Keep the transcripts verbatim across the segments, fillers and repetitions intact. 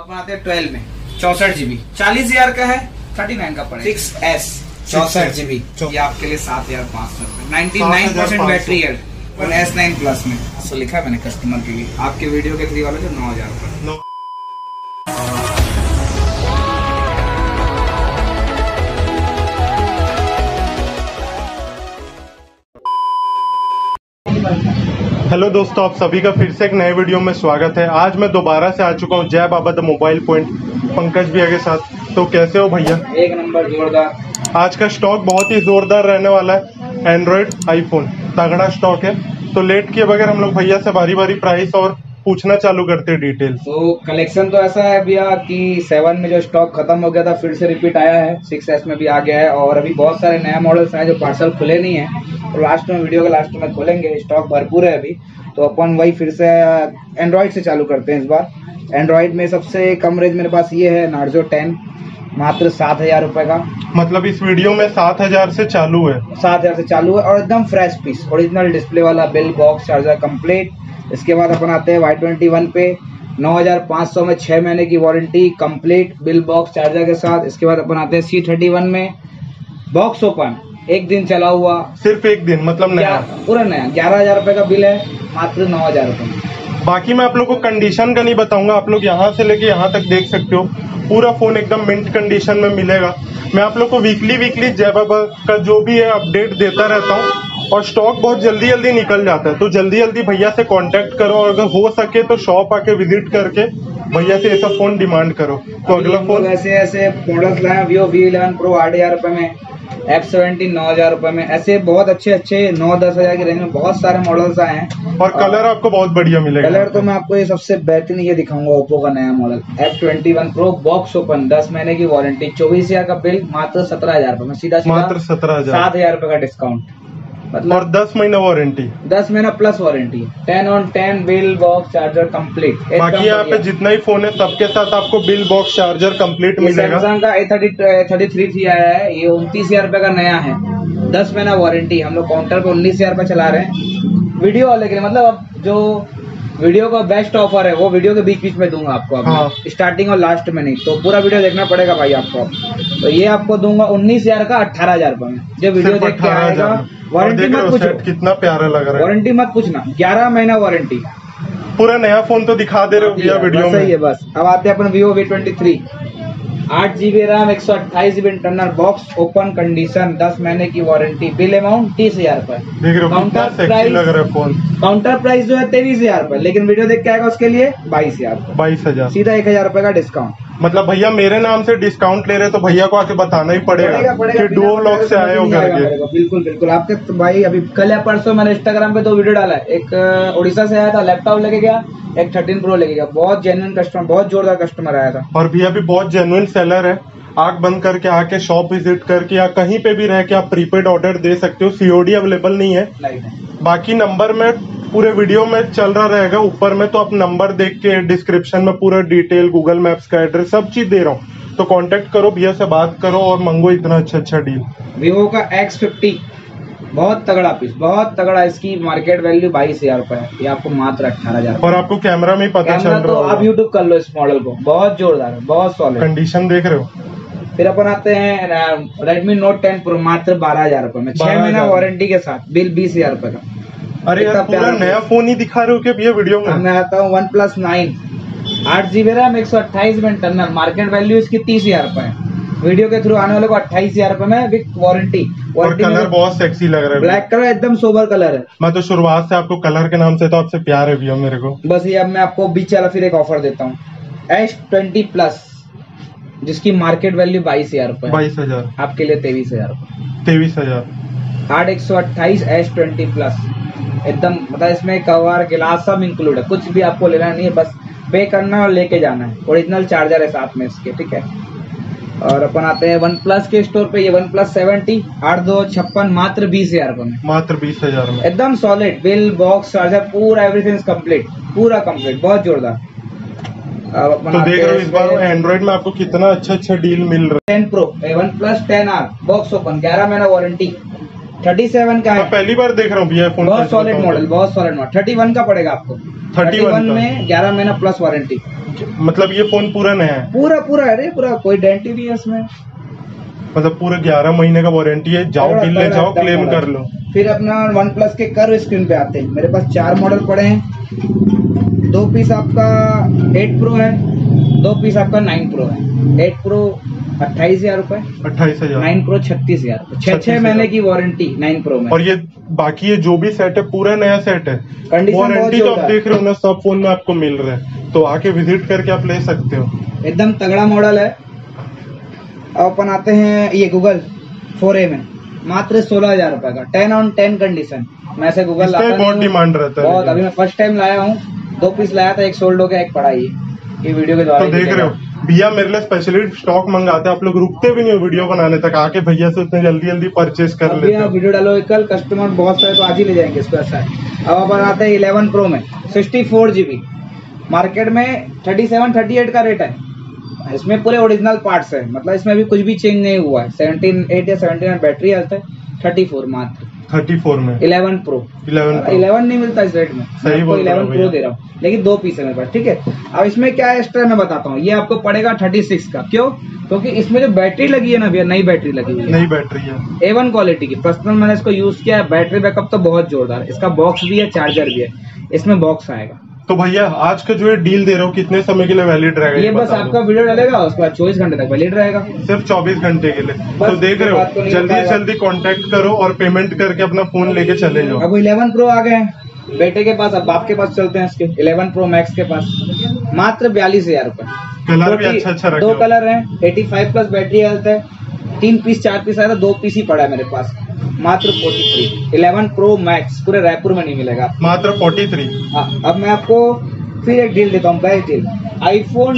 अपन आते हैं ट्वेल्व में चौसठ जीबी चालीस हजार का है, थर्टी नाइन का पड़ेगा। सिक्स एस चौसठ जीबी ये आपके लिए सात हजार पाँच सौ रुपए, नाइन्टी नाइन परसेंट बैटरी है और एस नाइन प्लस में। तो लिखा है मैंने कस्टमर के लिए, आपके वीडियो के थ्री वाले जो नौ हजार रुपए। हेलो दोस्तों, आप सभी का फिर से एक नए वीडियो में स्वागत है। आज मैं दोबारा से आ चुका हूँ Jai Baba the mobile point, Pankaj भैया के साथ। तो कैसे हो भैया? एक नंबर जोरदार। आज का स्टॉक बहुत ही जोरदार रहने वाला है। एंड्रॉइड आईफोन तगड़ा स्टॉक है। तो लेट किए बगैर हम लोग भैया से बारी बारी प्राइस और पूछना चालू करते हैं डिटेल। तो कलेक्शन तो ऐसा है भैया कि सेवन में जो स्टॉक खत्म हो गया था फिर से रिपीट आया है, सिक्स एस में भी आ गया है और अभी बहुत सारे नए मॉडल्स हैं जो पार्सल खुले नहीं है और लास्ट में वीडियो के लास्ट में खोलेंगे। स्टॉक भरपूर है अभी, तो अपन वही फिर से एंड्रॉइड से चालू करते हैं इस बार। एंड्रॉइड में सबसे कम रेंज मेरे पास ये है नार्जो टेन, मात्र सात हजार रुपए का। मतलब इस वीडियो में सात हजार से चालू है, सात हजार से चालू है और एकदम फ्रेश पीस, ओरिजिनल डिस्प्ले वाला, बिल बॉक्स चार्जर कंप्लीट। इसके बाद अपन आते हैं वाई ट्वेंटी वन पे, नौ हजार पाँच सौ में छह महीने की warranty complete, bill box charger के साथ। इसके बाद अपन आते हैं सी थर्टी वन में, बॉक्स ओपन, एक दिन चला हुआ, सिर्फ एक दिन, मतलब नया, पूरा नया, ग्यारह हजार रुपए का बिल है, मात्र नौ हजार रुपए। बाकी मैं आप लोग को कंडीशन का नहीं बताऊंगा, आप लोग यहाँ से लेके यहाँ तक देख सकते हो। पूरा फोन एकदम मिंट कंडीशन में मिलेगा। मैं आप लोग को वीकली वीकली जय बाबा का जो भी है अपडेट देता रहता हूँ और स्टॉक बहुत जल्दी जल्दी निकल जाता है। तो जल्दी जल्दी भैया से कांटेक्ट करो और अगर हो सके तो शॉप आके विजिट करके भैया से ऐसा फोन डिमांड करो। तो अगला फोन ऐसे ऐसे मॉडल्स लाए, वीवो वी इलेवन प्रो आठ हजार रुपए में, एफ सेवेंटीन नौ हजार रुपए में, ऐसे बहुत अच्छे अच्छे नौ दस हजार की रेंज में बहुत सारे मॉडल्स आए हैं और कलर आपको बहुत बढ़िया मिलेगा। कलर तो मैं आपको ये सबसे बेहतरीन ये दिखाऊंगा, ओप्पो का नया model F twenty one pro, box open, दस महीने की वारंटी, चौबीस हजार का बिल, मात्र सत्रह हजार रुपए में, सीधा सीधा मात्र सत्रह हजार सात हजार रुपए का डिस्काउंट, मतलब और दस महीना वारंटी, दस महीना plus warranty, ten on ten, bill box charger complete. बाकी यहाँ पे जितना ही फोन है सबके साथ आपको बिल बॉक्स चार्जर कंप्लीट मिलेगा। सैमसंग का A thirty thirty three three आया है, ये उनतीस हजार रुपए का नया है, दस महीना वारंटी। हम लोग काउंटर पे उन्नीस हजार रुपए चला रहे हैं वीडियो वाले के लिए। मतलब अब जो वीडियो का बेस्ट ऑफर है वो वीडियो के बीच बीच में दूंगा आपको, अब हाँ। स्टार्टिंग और लास्ट में नहीं, तो पूरा वीडियो देखना पड़ेगा भाई आपको। तो ये आपको दूंगा उन्नीस हजार का अठारह हजार रुपए में, जो वीडियो देख के आएगा। वारंटी मत पूछो, कितना प्यारा लग रहा है, वारंटी मत पूछना, ग्यारह महीना वारंटी। पूरा नया फोन तो दिखा दे रहे हो भैया वीडियो में। सही है बस। अब आते हैं अपन वीवो वी ट्वेंटी थ्री, आठ जीबी रैम, एक सौ अट्ठाईस GB internal, box open condition, दस महीने की वारंटी, बिल अमाउंट तीस हजार रुपए। काउंटर प्राइस लग रहा है फोन, काउंटर प्राइस जो है तेईस हजार रुपए, लेकिन वीडियो देख के आएगा उसके लिए बाईस हजार बाईस हजार सीधा एक हजार रुपए का डिस्काउंट। मतलब भैया मेरे नाम से डिस्काउंट ले रहे तो भैया को आके बताना ही पड़ेगा, पड़ेगा, पड़ेगा कि डुओ व्लॉग से आए हो करके। बिल्कुल बिल्कुल आपके तो भाई अभी कल या परसों मैंने इंस्टाग्राम पे दो वीडियो डाला है, एक उड़ीसा से आया था लैपटॉप लेके गया, एक थर्टीन प्रो लेके गया, बहुत जेन्युइन कस्टमर, बहुत जोरदार कस्टमर आया था। और भैया भी बहुत जेन्युइन सेलर है। आंख बंद करके आके शॉप विजिट करके या कहीं पे भी रह के आप प्रीपेड ऑर्डर दे सकते हो। सीओडी अवेलेबल नहीं है। बाकी नंबर में पूरे वीडियो में चल रहा रहेगा ऊपर में, तो आप नंबर देख के डिस्क्रिप्शन में पूरा डिटेल, गूगल मैप्स का एड्रेस, सब चीज दे रहा हूँ। तो कांटेक्ट करो, भैया से बात करो और मंगो इतना अच्छा अच्छा डील। वीवो का एक्स फिफ्टी बहुत तगड़ा पीस, बहुत तगड़ा, इसकी मार्केट वैल्यू बाईस हजार रुपए है, ये आपको मात्र अठारह हजार। और आपको कैमरा में ही पता चल रहा है, तो आप यूट्यूब कर लो इस मॉडल को, बहुत जोरदार है, बहुत सॉलिड कंडीशन देख रहे हो। फिर अपन आते हैं रेडमी नोट टेन प्रो, मात्र बारह हजार रुपए में, छह महीना वारंटी के साथ, बिल बीस हजार रुपए का। अरे यार पूरा नया फोन ही दिखा रहे हो क्या भैया वीडियो में? मैं आता हूँ वन प्लस नाइन, आठ जीबी रैम, एक सौ अट्ठाईस में इंटरनल, मार्केट वैल्यू इसकी तीस हजार रुपए है, वीडियो के थ्रू आने वाले को अट्ठाईस हजार रुपए में विद वारंटी। और कलर बहुत सेक्सी लग रहा है, ब्लैक कलर, एकदम सोबर कलर है। मैं तो शुरुआत से आपको कलर के नाम से तो आपसे प्यार है भैया मेरे को। बस ये अब मैं आपको बीच वाला फिर एक ऑफर देता हूँ, एस ट्वेंटी प्लस, जिसकी मार्केट वैल्यू बाईस हजार रुपए, बाईस हजार आपके लिए तेईस हजार रुपए, तेईस हजार आठ एक सौ अट्ठाईस एस ट्वेंटी प्लस, एकदम मतलब इसमें कवर गिलास सब इंक्लूड है, कुछ भी आपको लेना नहीं है, बस पे करना और लेके जाना है। ओरिजिनल चार्जर है साथ में इसके, ठीक है। और अपन आते हैं वन प्लस के स्टोर पे, ये वन प्लस सेवेंटी, आठ दो छप्पन, मात्र बीस हजार रुपए में, मात्र बीस हजार में, एकदम सॉलिड, बिल बॉक्स चार्जर पूरा एवरीथिंग कंप्लीट, पूरा कंप्लीट, बहुत जोरदार। तो देख रहे हो इस बार एंड्रॉइड में आपको कितना अच्छा अच्छा डील मिल रहा है। Ten pro, OnePlus ten R, box open, ग्यारह महीना वारंटी, थर्टी सेवन का है, पहली बार देख रहा हूँ भैया फोन, बहुत सॉलिड मॉडल, बहुत सॉलिड मॉडल, थर्टी वन का पड़ेगा आपको, थर्टी वन में ग्यारह महीना प्लस वारंटी, मतलब ये फोन पूरा नया है? पूरा पूरा है रे, पूरा कोई डेंट ही नहीं है इसमें। मतलब पूरा ग्यारह महीने का वारंटी है, जाओ बिल ले जाओ क्लेम कर लो। फिर अपना वन प्लस के कर्व स्क्रीन पे आते हैं, मेरे पास चार मॉडल पड़े हैं। दो पीस आपका एट प्रो है, दो पीस आपका नाइन प्रो है। एट प्रो अट्ठाईस हजार रूपए, अट्ठाईस हजार नाइन प्रो छत्तीस हजार छह छह महीने की वारंटी नाइन प्रो में। और ये बाकी ये जो भी सेट है पूरा नया सेट है, वारंटी तो आप देख रहे हो ना, सब फोन में आपको मिल रहा है, तो आके विजिट करके आप ले सकते हो। एकदम तगड़ा मॉडल है। अब अपन आते हैं ये गूगल फोर ए में, मात्र सोलह हजार रुपए का, टेन ऑन टेन कंडीशन। मैं ऐसे गूगल लाता बहुत डिमांड रहता है बहुत। अभी मैं फर्स्ट टाइम लाया हूँ, दो पीस लाया था, एक सोल्ड हो गया, एक पड़ा ही है। ये वीडियो के द्वारा तो देख रहे हो भैया मेरे लिए स्पेशली स्टॉक मंगाते हैं, आप लोग रुकते भी नहीं हो वीडियो बनाने तक, आके भैया से उतने जल्दी जल्दी परचेज कर लेते हैं। वीडियो डालो, कल कस्टमर बहुत सारे तो आज ही ले जाएंगे इसको, ऐसा है। अब अपन आते हैं इलेवन प्रो में, सिक्सटी फोर जीबी, मार्केट में थर्टी सेवन थर्टी एट का रेट है। इसमें पूरे ओरिजिनल पार्ट्स है, मतलब इसमें अभी कुछ भी चेंज नहीं हुआ है। सेवनटीन एट या सेवनटीन बैटरी हेल्थ है, थर्टी फोर मात्र थर्टी फोर में। इलेवन प्रो इलेवन नहीं मिलता इस रेट में, सही बोल इलेवन प्रो दे रहा हूँ, लेकिन दो पीस है मेरे पास, ठीक है। अब इसमें क्या एक्स्ट्रा मैं बताता हूँ, ये आपको पड़ेगा थर्टी सिक्स का। क्यों? क्योंकि इसमें जो बैटरी लगी है ना भैया, नई बैटरी लगी हुई है, नई बैटरी है, ए वन क्वालिटी की। पर्सनल मैंने इसको यूज किया है, बैटरी बैकअप तो बहुत जोरदार है। इसका बॉक्स भी है, चार्जर भी है, इसमें बॉक्स आएगा। तो भैया आज का जो है डील दे रहे हो कितने समय के लिए वैलिड रहेगा? ये बस आपका वीडियो डालेगा उसके बाद चौबीस घंटे तक वैलिड रहेगा, सिर्फ चौबीस घंटे के लिए। तो देख रहे हो, जल्दी से जल्दी कांटेक्ट करो और पेमेंट करके अपना फोन लेके चले जाओ। अब इलेवन प्रो आ गए हैं बेटे के पास, अब बाप के पास चलते हैं इसके, इलेवन प्रो मैक्स के पास, मात्र बयालीस हजार रूपए। कलर भी अच्छा अच्छा दो कलर है, eighty five plus battery health है, तीन पीस चार पीस आया था, दो पीस ही पड़ा है मेरे पास, मात्र forty three. Eleven pro max पूरे रायपुर में नहीं मिलेगा, मात्र फोर्टी थ्री। हाँ, अब मैं आपको फिर एक डील देता हूँ, बेस्ट डील, आईफोन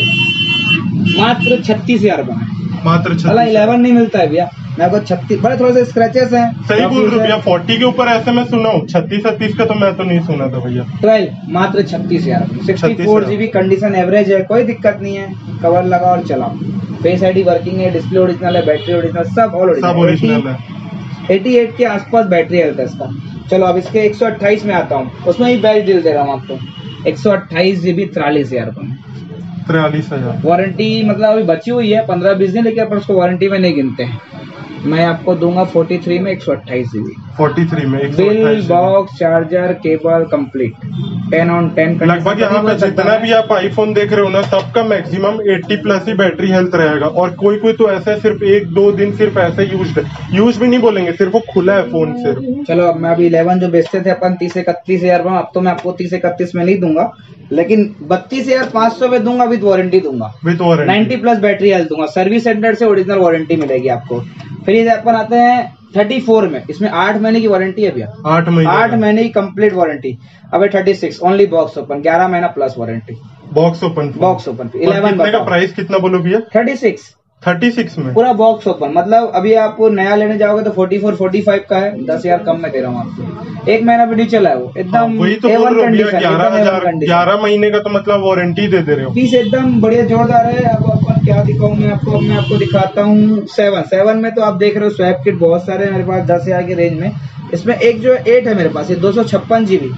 ट्वेल्व मात्र छत्तीस हजार रुपए में, मात्र इलेवन नहीं मिलता है भैया। मैं आपको छत्तीस, बड़े थोड़े से स्क्रैचेस हैं, सही बोल रहे हो भैया, फोर्टी के ऊपर ऐसे मैं सुना हूँ, छत्तीस छत्तीस का तो मैं तो नहीं सुना था भैया। ट्वेल्व मात्र छत्तीस हजार, sixty four GB condition average है, कोई दिक्कत नहीं है, कवर लगा और चलाओ, फेस आईडी वर्किंग है, डिस्प्ले ओरिजिनल है, बैटरी ओरिजिनल, सब ऑल ओरिजिनल है। अठासी के आसपास बैटरी हेल्थ है इसका। चलो अब इसके एक सौ अट्ठाईस में आता हूँ, उसमें ही बेस्ट डील दे रहा हूँ आपको, एक सौ अट्ठाईस जीबी तिरालीस हजार रुपए में, तिरालीस हजार वारंटी मतलब अभी बची हुई है पंद्रह बीस दिन, लेकिन अपन उसको वारंटी में नहीं गिनते हैं। मैं आपको दूंगा फोर्टी थ्री में एक सौ अट्ठाईस जीबी, फोर्टी थ्री में bill box charger cable complete, ten on ten. लगभग यहाँ पे जितना भी आप आईफोन देख रहे हो ना, सबका मैक्सिमम अस्सी प्लस ही बैटरी हेल्थ रहेगा, और कोई कोई तो ऐसा सिर्फ एक दो दिन सिर्फ ऐसे यूज यूज भी नहीं बोलेंगे, सिर्फ वो खुला है फोन सिर्फ। चलो अब मैं अभी इलेवन जो बेचते थे अपन तीस इकतीस हजार में, अब तो मैं आपको तीस इकतीस में नहीं दूंगा, लेकिन बत्तीस हजार पाँच सौ में दूंगा, विद वारंटी दूंगा, with warranty ninety plus battery health दूंगा, सर्विस सेंटर से ओरिजिनल वारंटी मिलेगी आपको। फिर ये अपन आते हैं थर्टी फोर में, इसमें आठ महीने की वारंटी है भैया, आठ महीने आठ महीने की कंप्लीट वारंटी। अब thirty six only box open, ग्यारह महीना plus warranty, box open box open. Eleven का प्राइस कितना बोलो भैया? थर्टी सिक्स थर्टी सिक्स में पूरा बॉक्स ओपन, मतलब अभी आप नया लेने जाओगे तो फोर्टी फोर फोर्टी फाइव का है, दस हजार कम में दे रहा हूँ आपको, एक महीना भी नहीं चला है वो, एकदम वही तो बोल रहा हूँ भैया, ग्यारह हजार ग्यारह महीने का तो मतलब वारंटी दे दे रहे हो, पीस एकदम बढ़िया जोरदार है। अब अपन क्या दिखाऊं मैं आपको, अब मैं आपको दिखाता हूँ सेवन सेवन में, तो आप देख रहे हो स्वैप किट बहुत सारे हैं मेरे पास दस हजार की रेंज में। इसमें एक जो एट है मेरे पास, ये दो सौ छप्पन जीबी,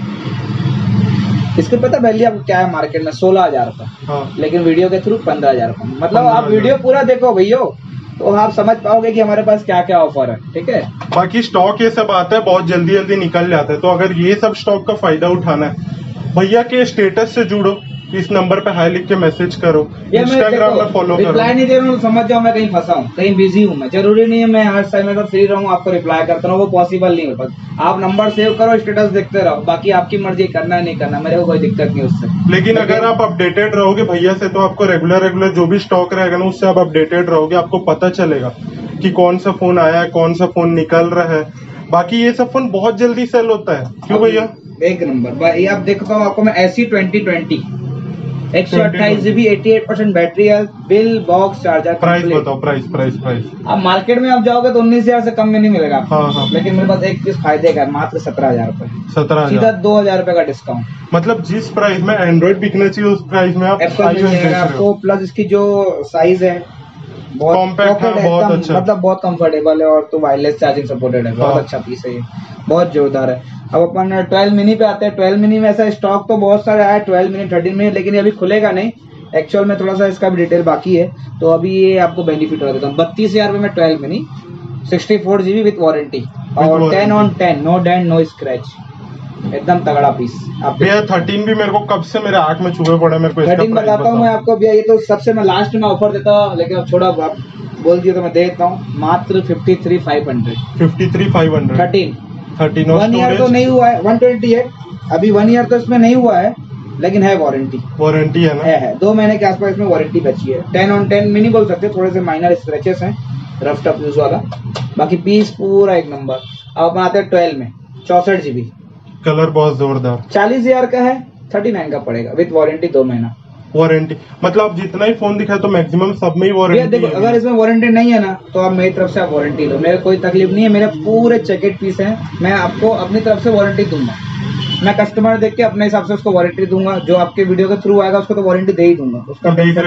इसके पता वैल्यू आपको क्या है मार्केट में, सोलह हजार रुपए, हाँ। लेकिन वीडियो के थ्रू पंद्रह हजार रुपए, मतलब आप वीडियो पूरा देखो भैया तो आप समझ पाओगे कि हमारे पास क्या क्या ऑफर है, ठीक है। बाकी स्टॉक ये सब आता है बहुत जल्दी जल्दी निकल जाता है, तो अगर ये सब स्टॉक का फायदा उठाना है, भैया के स्टेटस से जुड़ो, इस नंबर पे हाई लिख के मैसेज करो, इंस्टाग्राम में फॉलो करो। रिप्लाई नहीं दे रहा हूँ समझ जाओ मैं कहीं फंसा हूँ, कहीं बिजी हूँ मैं, जरूरी नहीं है मैं हर समय अगर फ्री रहूँ आपको रिप्लाई करता हूँ, वो पॉसिबल नहीं है। आप नंबर सेव करो, स्टेटस देखते रहो, बाकी आपकी मर्जी, करना है नहीं करना, मेरे को कोई दिक्कत नहीं उससे। लेकिन अगर आप अपडेटेड रहोगे भैया से, तो आपको रेगुलर रेगुलर जो भी स्टॉक रहेगा ना, उससे आप अपडेटेड रहोगे, आपको पता चलेगा कि कौन सा फोन आया है, कौन सा फोन निकल रहा है। बाकी ये सब फोन बहुत जल्दी सेल होता है, क्यों भैया? एक नंबर, ये आप देखता हूँ आपको मैं एसी ट्वेंटी ट्वेंटी एक सौ अट्ठाईस जीबी अठासी percent battery health, bill box charger. Price बताओ, प्राइस प्राइस प्राइस अब मार्केट में आप जाओगे तो उन्नीस हजार से कम में नहीं मिलेगा आपको, हाँ, हाँ। लेकिन मेरे पास एक चीज फायदे का, मात्र सत्रह हजार रूपए, सत्रह सीधा दो हजार रूपए का डिस्काउंट। मतलब जिस प्राइस में एंड्रॉइड बिकना चाहिए उस प्राइस में आप एप्पल मिलेगा आपको, प्लस इसकी जो साइज है बहुत कॉम्पैक्ट है, बहुत अच्छा, मतलब बहुत कंफर्टेबल है और तो वायरलेस चार्जिंग सपोर्टेड है, बहुत हाँ। अच्छा पीस है ये, बहुत जोरदार है। अब अपन ट्वेल्व मिनी पे आते हैं। ट्वेल्व मिनी में ऐसा स्टॉक तो बहुत सारा है, ट्वेल्व मिनी, थर्टीन मिनी, लेकिन ये अभी खुलेगा नहीं। एक्चुअल में थोड़ा सा इसका भी डिटेल बाकी है, तो अभी ये आपको बेनिफिट हो देता हूँ। बत्तीस हजार रुपये में twelve mini, sixty four GB with warranty और ten on ten, no dent no scratch, एकदम तगड़ा पीस। आप भैया थर्टीन भी मेरे को कब से मेरे आंख में चूहे पड़े, मेरे को इसका थर्टीन बताता हूँ मैं आपको भैया। ये तो सबसे मैं लास्ट में ऑफर देता हूँ, लेकिन अब छोड़ा आप बोल दिया तो मैं दे देता हूँ, मात्र fifty three five hundred, fifty three five hundred, thirteen thirteen one year तो नहीं हुआ है, वन ट्वेंटी एट अभी वन ईयर तो इसमें नहीं हुआ है, लेकिन है वारंटी, वारंटी है ना, है, है दो महीने के आसपास इसमें वारंटी बची है। टेन ऑन टेन मिनी बोल सकते हैं, थोड़े से माइनर स्क्रैचेस हैं, रफ टफ यूज वाला, बाकी पीस पूरा एक नंबर। अब अपन आते हैं ट्वेल्व में, चौसठ जीबी, कलर बहुत जोरदार, चालीस हजार का है, थर्टी नाइन का पड़ेगा विथ वारंटी, दो महीना वारंटी। मतलब आप जितना ही फोन दिखाए तो मैक्सिमम सब में ही वारंटी। देखो अगर इसमें वारंटी नहीं है ना, तो आप मेरी तरफ से आप वारंटी लो, मेरे कोई तकलीफ नहीं है, मेरे पूरे चेकेट पीस हैं, मैं आपको अपनी तरफ से वारंटी दूंगा। मैं कस्टमर देख के अपने हिसाब से उसको वारंटी दूंगा, जो आपके वीडियो के थ्रू आएगा उसको तो वारंटी दे ही दूंगा, उसका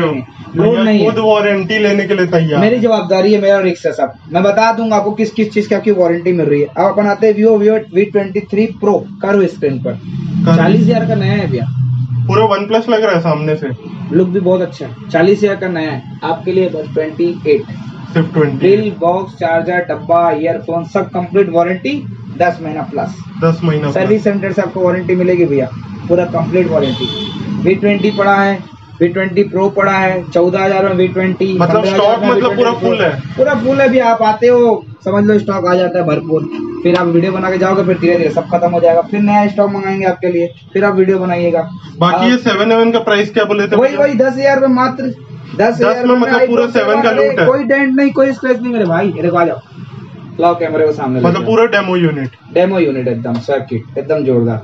लोड नहीं है, खुद वारंटी लेने के लिए तैयार, मेरी जवाबदारी है, मेरा रिस्क है सब, मैं बता दूंगा आपको किस किस चीज की आपकी वारंटी मिल रही है। अब अपन आते हैं Vivo Vivo V twenty three pro, करो स्क्रीन पर, चालीस हजार का नया है भैया, पूरा वन प्लस लग रहा है सामने से, लुक भी बहुत अच्छा है, चालीस हजार का नया है आपके लिए, बस ट्वेंटी एट, सिर्फ ट्वेंटी, बिल बॉक्स चार्जर डब्बा ईयरफोन सब कंप्लीट वारंटी, दस महीना प्लस, दस महीना सर्विस सेंटर से आपको वारंटी मिलेगी भैया, पूरा कंप्लीट वारंटी। वी ट्वेंटी पड़ा है, वी ट्वेंटी प्रो पड़ा है, चौदह हजार में वी ट्वेंटी, मतलब स्टॉक मतलब पूरा फुल है, पूरा फुल है भी। आप आते हो समझ लो स्टॉक आ जाता है भरपूर, फिर आप वीडियो बना के जाओगे, फिर धीरे धीरे सब खत्म हो जाएगा, फिर नया स्टॉक मंगाएंगे आपके लिए, फिर आप वीडियो बनाइएगा। बाकी ये सेवन एवन का प्राइस क्या बोले थे? वही वही दस हजार में, मात्र दस हजार में, मतलब पूरा सेवन का लूट है, कोई डेंट नहीं, कोई स्क्रैच नहीं मेरे भाई। देखो आ जाओ, लाओ कैमरे को सामने, मतलब पूरा डेमो यूनिट, डेमो यूनिट एकदम सर्किट एकदम जोरदार।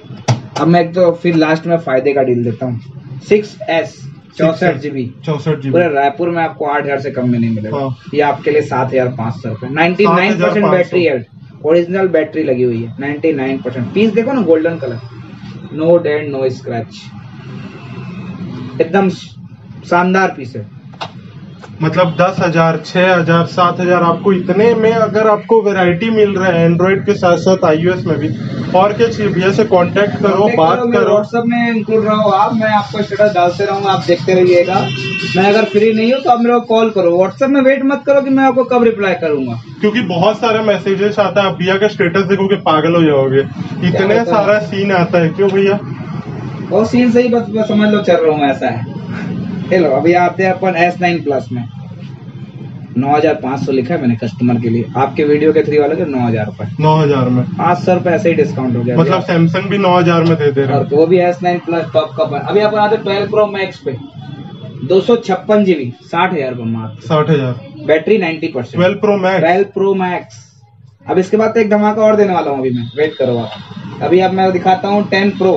अब मैं एक तो फिर लास्ट में फायदे का डील देता हूँ, सिक्स एस चौसठ जीबी, चौसठ जीबी पूरे रायपुर में आपको आठ हजार से कम में नहीं मिलेगा, हाँ। ये आपके लिए सात हजार पाँच सौ रुपए, नाइन्टी नाइन परसेंट बैटरी है, ओरिजिनल बैटरी लगी हुई है, नाइन्टी नाइन परसेंट। पीस देखो ना, golden colour, no dent no scratch, एकदम शानदार पीस है। मतलब दस हजार छह हजार सात हजार आपको इतने में अगर आपको वैरायटी मिल रहा है एंड्रॉइड के साथ साथ आईओएस में भी, और क्या चाहिए भैया से कांटेक्ट करो, बात करो, व्हाट्सएप में इंक्लूड रहो आप, मैं आपको स्टेटस डालते रहूंगा, आप देखते रहिएगा। मैं अगर फ्री नहीं हूँ तो आप मेरे को कॉल करो, व्हाट्सएप में वेट मत करो कि मैं आपको कब रिप्लाई करूंगा, क्योंकि बहुत सारे मैसेजेस आता है, आप भैया का स्टेटस देखोगे पागल हो जाओगे, इतने सारा सीन आता है। क्यों भैया? वो सीन से ही बस, बस समझ लो चल रहा हूँ, ऐसा है। चलो अभी आते हैं अपन एस नाइन प्लस में, नौ हजार पाँच सौ लिखा है मैंने कस्टमर के लिए, आपके वीडियो के थ्री वाले के नौ हजार रुपए, नौ हजार में पाँच सौ रुपए ऐसे ही डिस्काउंट हो गया, मतलब सैमसंग भी नौ हजार में दे दे रहा है, और तो वो भी एस नाइन प्लस टॉप का। अभी अपन आते ट्वेल्व प्रो मैक्स पे, दो सौ छप्पन जीबी, साठ हजार पर मात्र, साठ हजार, battery ninety percent, twelve pro max, twelve pro max. अब इसके बाद तो एक धमाका और देने वाला हूँ, अभी मैं वेट करो आप। अभी अब मैं दिखाता हूँ टेन प्रो,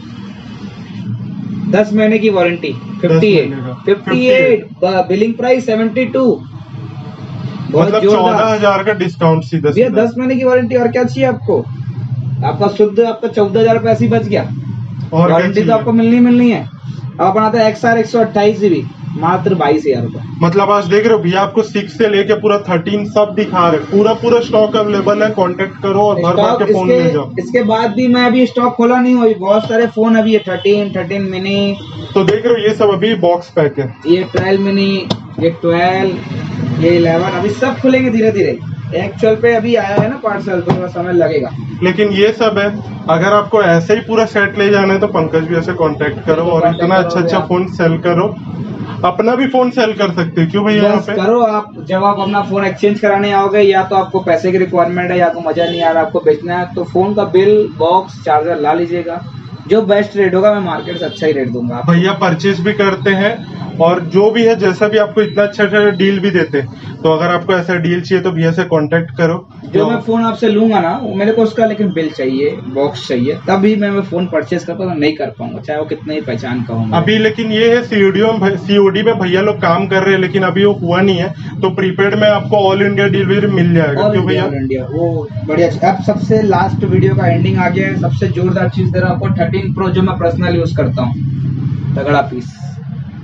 दस महीने की warranty, fifty eight fifty eight billing price seventy two, मतलब चौदह हजार का डिस्काउंट सीधा भैया, दस महीने की वारंटी, और क्या चाहिए आपको? आपका शुद्ध आपका चौदह हजार रुपये ऐसे ही बच गया, और वारंटी तो आपको मिलनी मिलनी है। अब अपन आता है एक्स आर एक सौ अट्ठाईस जीबी, मात्र बाईस हजार रुपए। मतलब आज देख रहे हो भैया, आपको सिक्स से लेके पूरा थर्टीन सब दिखा रहे, पूरा पूरा स्टॉक अवेलेबल है, कांटेक्ट करो और भर भर के फोन ले जाओ। इसके बाद भी मैं अभी स्टॉक खोला नहीं हुआ, बहुत सारे फोन अभी है, थर्टीन थर्टीन मिनी, तो देख रहे हो ये सब अभी बॉक्स पैक है, ये ट्वेल्व मिनी, ये ट्वेल्व, ये इलेवन, अभी सब खुलेंगे धीरे धीरे। एक्चुअल पे अभी आया है ना पार्सल, तो थोड़ा समय लगेगा, लेकिन ये सब है। अगर आपको ऐसे ही पूरा सेट ले जाना है तो पंकज भैया से कांटेक्ट करो, और इतना अच्छा अच्छा फोन सेल करो, अपना भी फोन सेल कर सकते हो। क्यों भैया? यहाँ पे करो आप, जब आप अपना फोन एक्सचेंज कराने आओगे, या तो आपको पैसे की रिक्वायरमेंट है, या तो मजा नहीं आ रहा आपको बेचना है, तो फोन का बिल बॉक्स चार्जर ला लीजिएगा, जो बेस्ट रेट होगा मैं मार्केट से अच्छा ही रेट दूंगा। भैया परचेज भी करते हैं, और जो भी है जैसा भी आपको इतना अच्छा अच्छा डील भी देते हैं, तो अगर आपको ऐसा डील चाहिए तो भैया से कांटेक्ट करो। जो मैं फोन आपसे लूंगा ना, वो मेरे को उसका लेकिन बिल चाहिए, बॉक्स चाहिए, तभी मैं वो फोन परचेज करता हूँ, नहीं कर पाऊंगा चाहे वो कितने ही पहचान का हो अभी। लेकिन ये है सीओडी में, सीओडी में भैया लोग काम कर रहे हैं, लेकिन अभी वो हुआ नहीं है, तो प्रीपेड में आपको ऑल इंडिया डिलीवरी मिल जाएगा। क्यों भैया? ऑल इंडिया, वो बढ़िया। अब सबसे लास्ट वीडियो का एंडिंग आ गया है, सबसे जोरदार चीज दे रहा हूँ आपको, थर्टीन प्रो जो मैं पर्सनल यूज करता हूँ, तगड़ा पीस,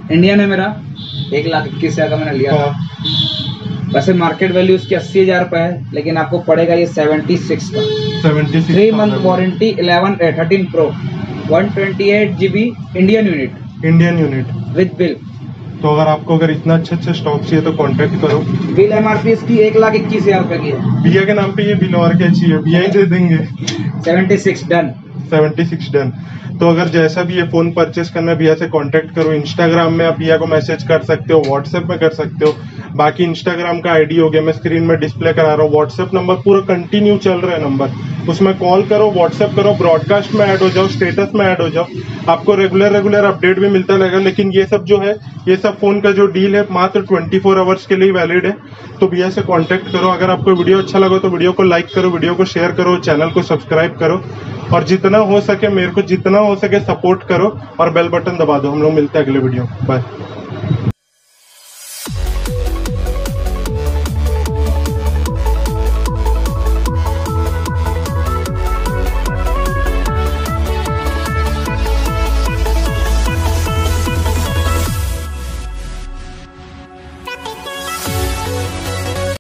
इंडियन है मेरा, एक लाख इक्कीस हजार का मैंने लिया था। हाँ। वैसे मार्केट वैल्यू इसकी अस्सी हजार रुपए है, लेकिन आपको पड़ेगा ये सेवेंटी सिक्स का। Seventy six three month warranty, eleven thirteen pro, one twenty eight GB Indian unit Indian unit with bill. तो अगर आपको अगर इतना अच्छे अच्छे स्टॉक चाहिए तो कांटेक्ट करो। बिल एमआरपी इसकी एक लाख इक्कीस हजार रुपए की है। भैया के नाम पे ये बिल और क्या चाहिए, भैया ही दे देंगे। Seventy six done. Seventy six done. तो अगर जैसा भी ये फोन परचेस करना है भैया से कांटेक्ट करो। इंस्टाग्राम में आप भैया को मैसेज कर सकते हो, व्हाट्सएप में कर सकते हो। बाकी इंस्टाग्राम का आईडी हो गया, मैं स्क्रीन में डिस्प्ले करा रहा हूँ। व्हाट्सएप नंबर पूरा कंटिन्यू चल रहा है नंबर, उसमें कॉल करो, व्हाट्सएप करो, ब्रॉडकास्ट में ऐड हो जाओ, स्टेटस में ऐड हो जाओ, आपको रेगुलर रेगुलर अपडेट भी मिलता रहेगा। लेकिन ये सब जो है, ये सब फोन का जो डील है मात्र ट्वेंटी फोर आवर्स के लिए वैलिड है। तो भैया से कांटेक्ट करो। अगर आपको वीडियो अच्छा लगा तो वीडियो को लाइक करो, वीडियो को शेयर करो, चैनल को सब्सक्राइब करो और जितना हो सके मेरे को जितना हो सके सपोर्ट करो और बेल बटन दबा दो। हम लोग मिलते हैं अगले वीडियो, बाय।